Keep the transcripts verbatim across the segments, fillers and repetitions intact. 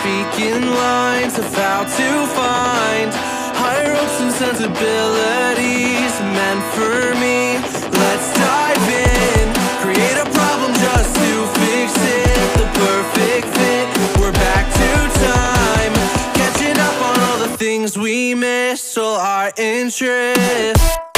speaking lines of how to find higher hopes and sensibilities meant for me. Let's dive in, create a problem just to fix it. The perfect fit, we're back to time, catching up on all the things we missed, all our interests.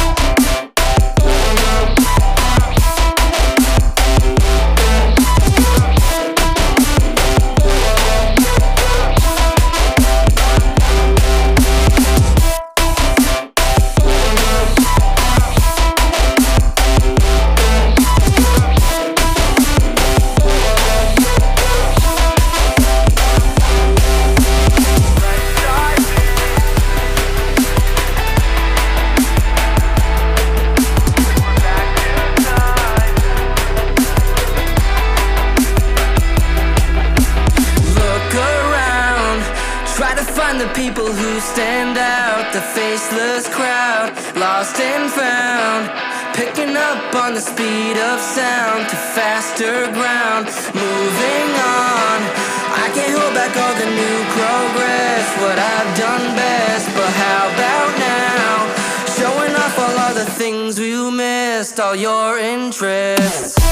Find the people who stand out, the faceless crowd, lost and found, picking up on the speed of sound to faster ground, moving on. I can't hold back all the new progress, what I've done best, but how about now, showing off all of the things we missed, all your interests.